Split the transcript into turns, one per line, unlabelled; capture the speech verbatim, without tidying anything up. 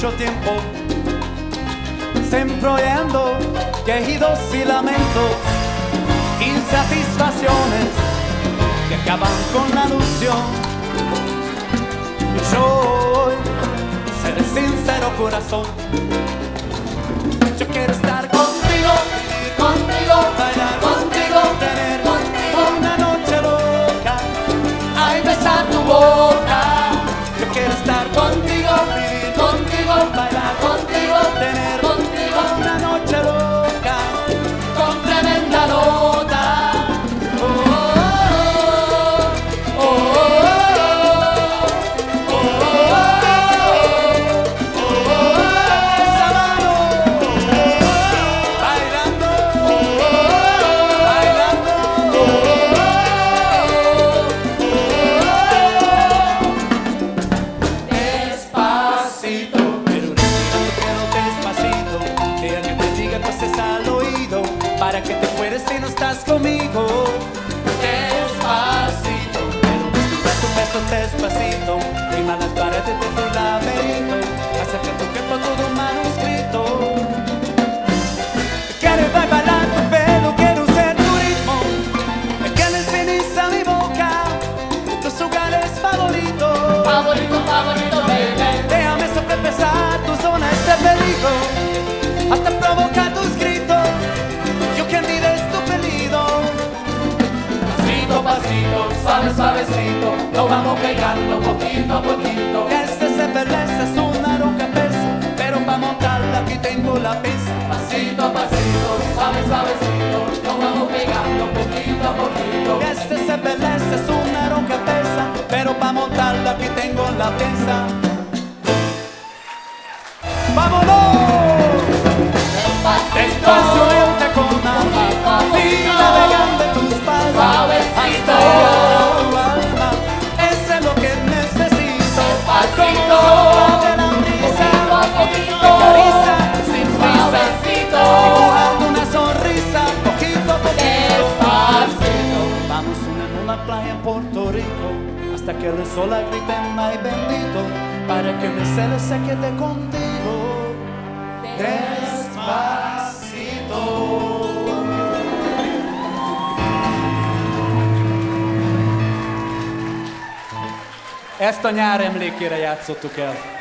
mucho tiempo, siempre oyendo quejidos y lamentos, insatisfacciones que acaban con la ilusión. Y yo hoy seré sincero corazón, yo quiero estar contigo, contigo, bailar contigo, tener contigo una noche loca, ay, besar tu boca. Yo quiero estar contigo, vivir contigo, bailar contigo, tener contigo una noche loca, con tremenda nota. Oh, oh, oh, oh, oh, oh, oh, esa mano, bailando, bailando. Despacito, pero respirando quiero despacito, deja que te diga cosas al oído, para que te fueres si no estás conmigo. Despacito, pero desnuda tu beso despacito, rima las paredes de tu laberinto, hace que tu cuerpo todo un manuscrito. Quiero bailar tu pelo, quiero ser tu ritmo, me tienes ceniza mi boca, tus lugares favoritos.
Favorito, favorito, baby.
Déjame sobrepasar tu zona de peligro, hasta provocar tus gritos, yo que olvides tu pedido.
Pasito, pasito, suave, suavecito, lo vamos pegando poquito a poquito.
Esta es belleza, es una roca pesa, pero para montarla aquí tengo la pesa.
Pasito a pasito, suave, suavecito, lo vamos pegando poquito a poquito.
Esta es belleza, es una roca pesa, pero para montarla aquí tengo la pesa. ¡Vámonos! Despacio, lenta con alma, y navegando en tus palmas, hasta llegar a tu alma. Eso es lo que necesito.
Despacito,
como de la brisa,
poquito a poquito,
me acaricia sin prisa,
suavecito,
dibujando una sonrisa, poquito a poquito.
despacito.
Vamos una en una playa en Puerto Rico, hasta que el sol la grite ay bendito, para que mi celo se quede contigo. Despacito. Ezt a nyár emlékére játszottuk el.